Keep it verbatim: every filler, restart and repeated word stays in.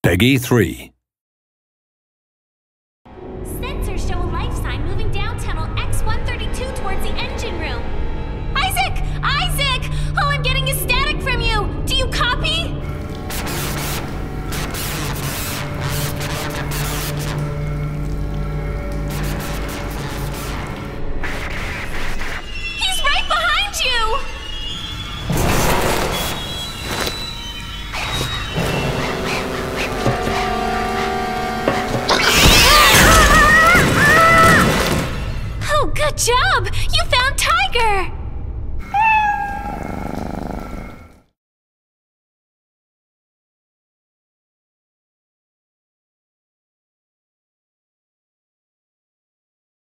Peggy three. Sensors show a life sign moving down tunnel X one thirty-two towards the engine room. Isaac! Isaac! All I'm getting is static from you! Do you copy? He's right behind you! Oh, good job! You found Tiger!